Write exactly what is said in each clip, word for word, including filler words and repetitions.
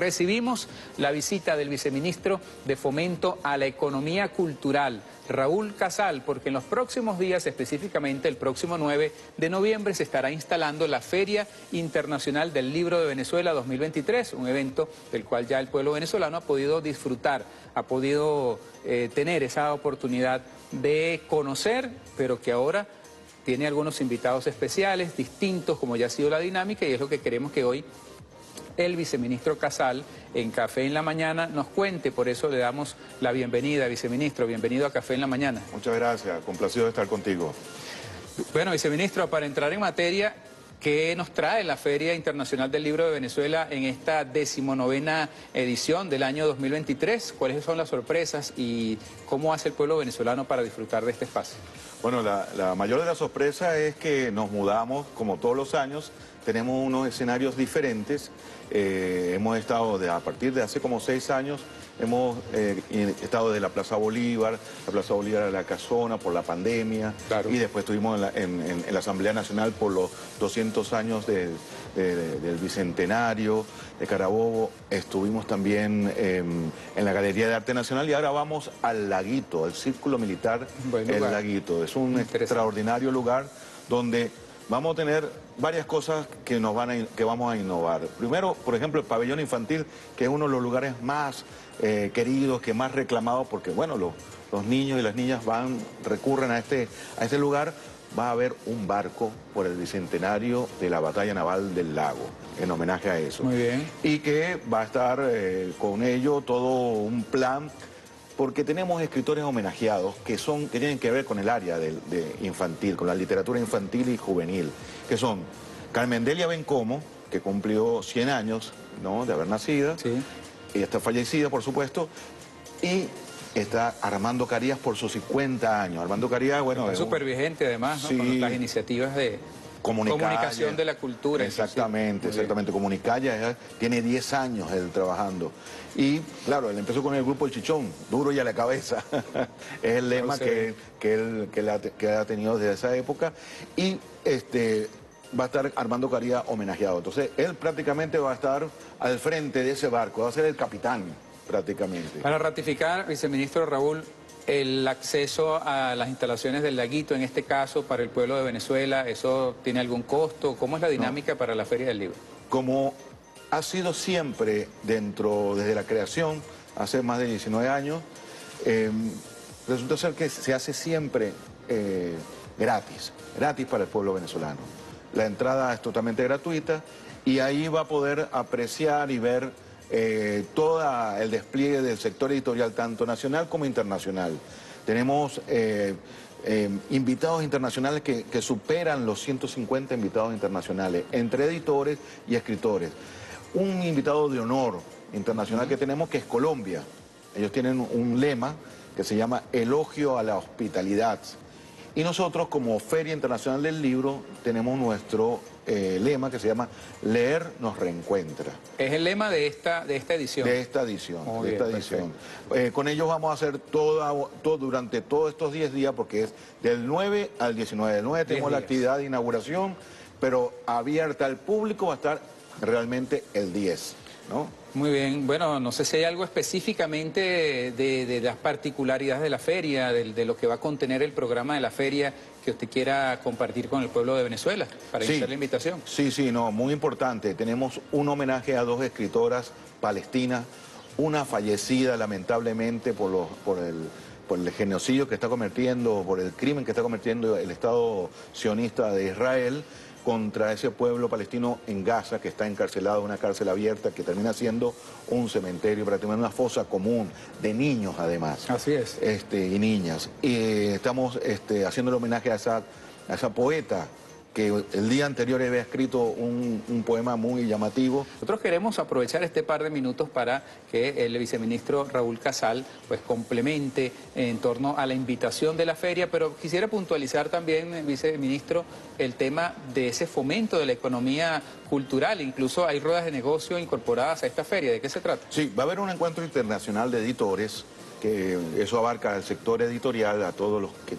Recibimos la visita del viceministro de Fomento a la Economía Cultural, Raúl Casal, porque en los próximos días, específicamente el próximo nueve de noviembre, se estará instalando la Feria Internacional del Libro de Venezuela dos mil veintitrés, un evento del cual ya el pueblo venezolano ha podido disfrutar, ha podido eh, tener esa oportunidad de conocer, pero que ahora tiene algunos invitados especiales, distintos, como ya ha sido la dinámica, y es lo que queremos que hoy el viceministro Casal, en Café en la Mañana, nos cuente. Por eso le damos la bienvenida, viceministro. Bienvenido a Café en la Mañana. Muchas gracias, complacido de estar contigo. Bueno, viceministro, para entrar en materia, ¿qué nos trae la Feria Internacional del Libro de Venezuela en esta decimonovena edición del año dos mil veintitrés? ¿Cuáles son las sorpresas y cómo hace el pueblo venezolano para disfrutar de este espacio? Bueno, la, la mayor de las sorpresas es que nos mudamos, como todos los años, tenemos unos escenarios diferentes. Eh, hemos estado de, a partir de hace como seis años, hemos eh, estado desde la Plaza Bolívar, la Plaza Bolívar de la Casona por la pandemia, claro. Y después estuvimos en la, en, en, en la Asamblea Nacional por los doscientos años de, de, de, del Bicentenario de Carabobo, estuvimos también eh, en la Galería de Arte Nacional y ahora vamos al Laguito, al Círculo Militar El Laguito. Es un extraordinario lugar donde vamos a tener varias cosas que, nos van a, que vamos a innovar. Primero, por ejemplo, el pabellón infantil, que es uno de los lugares más eh, queridos, que más reclamados, porque bueno, los, los niños y las niñas van, recurren a este, a este lugar. Va a haber un barco por el bicentenario de la Batalla Naval del Lago, en homenaje a eso. Muy bien. Y que va a estar eh, con ello todo un plan, porque tenemos escritores homenajeados que, son, que tienen que ver con el área de, de infantil, con la literatura infantil y juvenil, que son Carmen Delia Bencomo, que cumplió cien años, ¿no?, de haber nacido, sí. Y está fallecida, por supuesto, y está Armando Carías por sus cincuenta años. Armando Carías, bueno... Es súper vigente además, ¿no?, sí, con las iniciativas de comunicación de la cultura. Exactamente, exactamente. Comunicaya, tiene diez años él trabajando. Y claro, él empezó con el grupo El Chichón, duro y a la cabeza. Es el lema que, que, él, que, la, que ha tenido desde esa época. Y este... va a estar Armando Carías homenajeado. Entonces, él prácticamente va a estar al frente de ese barco, va a ser el capitán, prácticamente. Para ratificar, viceministro Raúl, el acceso a las instalaciones del Laguito, en este caso, para el pueblo de Venezuela, ¿eso tiene algún costo? ¿Cómo es la dinámica no. para la Feria del Libro? Como ha sido siempre dentro, desde la creación, hace más de diecinueve años, eh, resulta ser que se hace siempre eh, gratis, gratis para el pueblo venezolano. La entrada es totalmente gratuita y ahí va a poder apreciar y ver eh, todo el despliegue del sector editorial, tanto nacional como internacional. Tenemos eh, eh, invitados internacionales que, que superan los ciento cincuenta invitados internacionales, entre editores y escritores. Un invitado de honor internacional que tenemos, que es Colombia. Ellos tienen un lema que se llama Elogio a la Hospitalidad. Y nosotros, como Feria Internacional del Libro, tenemos nuestro eh, lema que se llama Leer nos reencuentra. Es el lema de esta, de esta edición. De esta edición, Muy de bien, esta edición. Eh, con ellos vamos a hacer toda, todo, durante todos estos diez días, porque es del nueve al diecinueve. Del nueve tenemos la actividad de inauguración, pero abierta al público va a estar realmente el diez, ¿no? Muy bien, bueno, no sé si hay algo específicamente de, de, de las particularidades de la feria, de, de lo que va a contener el programa de la feria que usted quiera compartir con el pueblo de Venezuela para sí, iniciar la invitación. Sí, sí, no, muy importante. Tenemos un homenaje a dos escritoras palestinas, una fallecida lamentablemente por, los, por, el, por el genocidio que está cometiendo, por el crimen que está cometiendo el Estado sionista de Israel contra ese pueblo palestino en Gaza, que está encarcelado en una cárcel abierta, que termina siendo un cementerio, prácticamente una fosa común, de niños además. Así es. Este, y niñas. Y estamos este, haciendo el homenaje a esa, a esa poeta que el día anterior había escrito un, un poema muy llamativo. Nosotros queremos aprovechar este par de minutos para que el viceministro Raúl Casal pues complemente en torno a la invitación de la feria, pero quisiera puntualizar también, viceministro, el tema de ese fomento de la economía cultural. Incluso hay ruedas de negocio incorporadas a esta feria. ¿De qué se trata? Sí, va a haber un encuentro internacional de editores, que eso abarca al sector editorial, a todos los que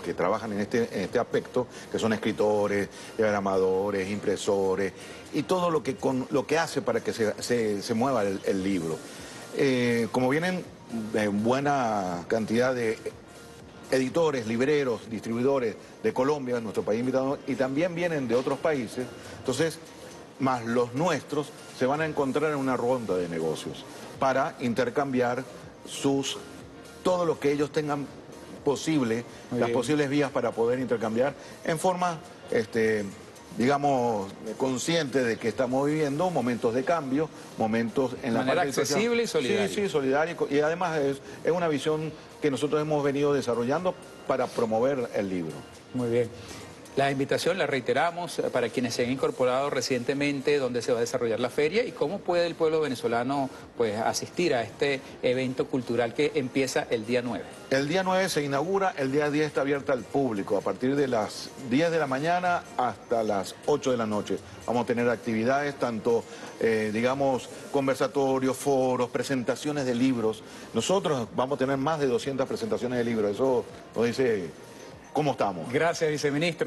que trabajan en este, en este aspecto, que son escritores, diagramadores, impresores, y todo lo que, con, lo que hace para que se, se, se mueva el, el libro. Eh, como vienen en buena cantidad de editores, libreros, distribuidores de Colombia, nuestro país invitado, y también vienen de otros países, entonces, más los nuestros, se van a encontrar en una ronda de negocios para intercambiar sus, todo lo que ellos tengan posible, Muy las bien. posibles vías para poder intercambiar en forma, este, digamos, consciente de que estamos viviendo momentos de cambio, momentos en la manera parte accesible y solidaria. Sí, sí, solidaria. Y además es, es una visión que nosotros hemos venido desarrollando para promover el libro. Muy bien. La invitación la reiteramos para quienes se han incorporado recientemente, dónde se va a desarrollar la feria y cómo puede el pueblo venezolano pues, asistir a este evento cultural que empieza el día nueve. El día nueve se inaugura, el día diez está abierta al público, a partir de las diez de la mañana hasta las ocho de la noche. Vamos a tener actividades, tanto, eh, digamos, conversatorios, foros, presentaciones de libros. Nosotros vamos a tener más de doscientas presentaciones de libros, eso nos dice cómo estamos. Gracias, viceministro.